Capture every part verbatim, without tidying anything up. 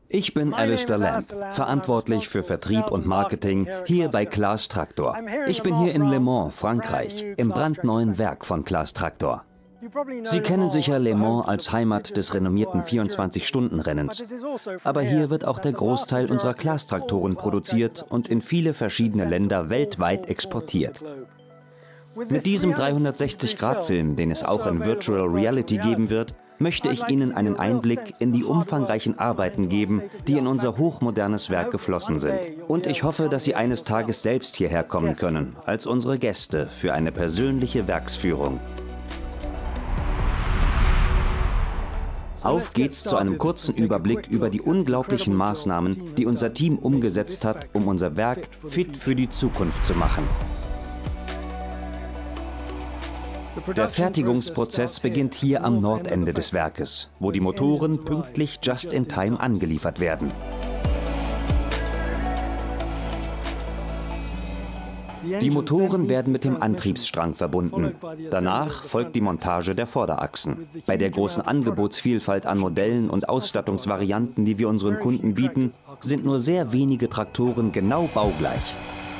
Ich bin Alistair Lamb, verantwortlich für Vertrieb und Marketing hier bei Claas Tractor. Ich bin hier in Le Mans, Frankreich, im brandneuen Werk von Claas Tractor. Sie kennen sicher Le Mans als Heimat des renommierten vierundzwanzig-Stunden-Rennens. Aber hier wird auch der Großteil unserer Claas-Traktoren produziert und in viele verschiedene Länder weltweit exportiert. Mit diesem dreihundertsechzig Grad Film, den es auch in Virtual Reality geben wird, möchte ich Ihnen einen Einblick in die umfangreichen Arbeiten geben, die in unser hochmodernes Werk geflossen sind. Und ich hoffe, dass Sie eines Tages selbst hierher kommen können, als unsere Gäste für eine persönliche Werksführung. Auf geht's zu einem kurzen Überblick über die unglaublichen Maßnahmen, die unser Team umgesetzt hat, um unser Werk fit für die Zukunft zu machen. Der Fertigungsprozess beginnt hier am Nordende des Werkes, wo die Motoren pünktlich just in time angeliefert werden. Die Motoren werden mit dem Antriebsstrang verbunden. Danach folgt die Montage der Vorderachsen. Bei der großen Angebotsvielfalt an Modellen und Ausstattungsvarianten, die wir unseren Kunden bieten, sind nur sehr wenige Traktoren genau baugleich.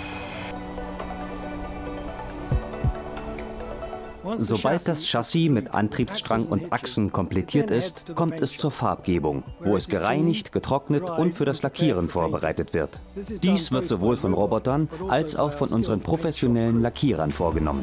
Sobald das Chassis mit Antriebsstrang und Achsen komplettiert ist, kommt es zur Farbgebung, wo es gereinigt, getrocknet und für das Lackieren vorbereitet wird. Dies wird sowohl von Robotern als auch von unseren professionellen Lackierern vorgenommen.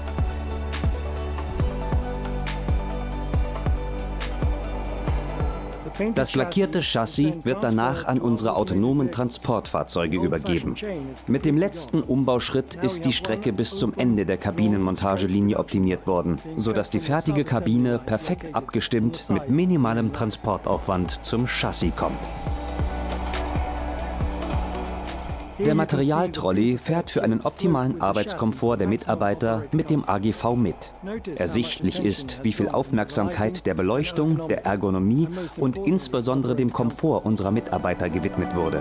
Das lackierte Chassis wird danach an unsere autonomen Transportfahrzeuge übergeben. Mit dem letzten Umbauschritt ist die Strecke bis zum Ende der Kabinenmontagelinie optimiert worden, sodass die fertige Kabine perfekt abgestimmt mit minimalem Transportaufwand zum Chassis kommt. Der Materialtrolley fährt für einen optimalen Arbeitskomfort der Mitarbeiter mit dem A G V mit. Ersichtlich ist, wie viel Aufmerksamkeit der Beleuchtung, der Ergonomie und insbesondere dem Komfort unserer Mitarbeiter gewidmet wurde.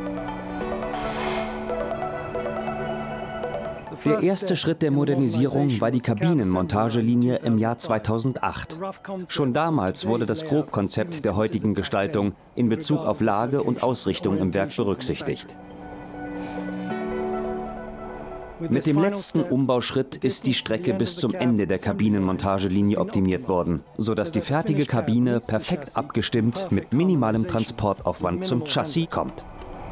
Der erste Schritt der Modernisierung war die Kabinenmontagelinie im Jahr zweitausendacht. Schon damals wurde das Grobkonzept der heutigen Gestaltung in Bezug auf Lage und Ausrichtung im Werk berücksichtigt. Mit dem letzten Umbauschritt ist die Strecke bis zum Ende der Kabinenmontagelinie optimiert worden, sodass die fertige Kabine perfekt abgestimmt mit minimalem Transportaufwand zum Chassis kommt.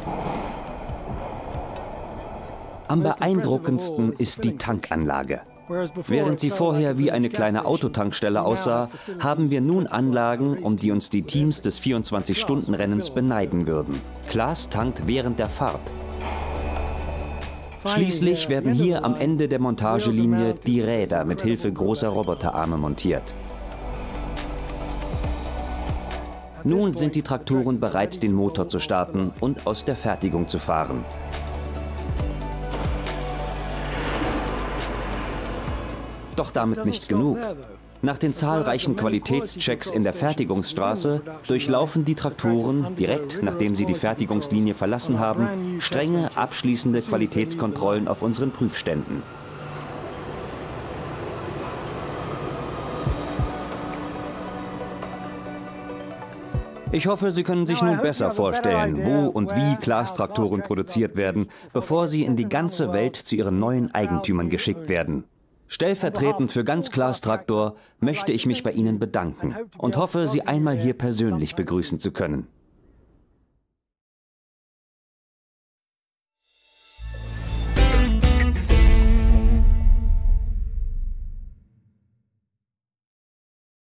Am beeindruckendsten ist die Tankanlage. Während sie vorher wie eine kleine Autotankstelle aussah, haben wir nun Anlagen, um die uns die Teams des vierundzwanzig-Stunden-Rennens beneiden würden. Claas tankt während der Fahrt. Schließlich werden hier am Ende der Montagelinie die Räder mit Hilfe großer Roboterarme montiert. Nun sind die Traktoren bereit, den Motor zu starten und aus der Fertigung zu fahren. Doch damit nicht genug. Nach den zahlreichen Qualitätschecks in der Fertigungsstraße durchlaufen die Traktoren, direkt nachdem sie die Fertigungslinie verlassen haben, strenge abschließende Qualitätskontrollen auf unseren Prüfständen. Ich hoffe, Sie können sich nun besser vorstellen, wo und wie Claas-Traktoren produziert werden, bevor sie in die ganze Welt zu ihren neuen Eigentümern geschickt werden. Stellvertretend für ganz Claas Tractor möchte ich mich bei Ihnen bedanken und hoffe, Sie einmal hier persönlich begrüßen zu können.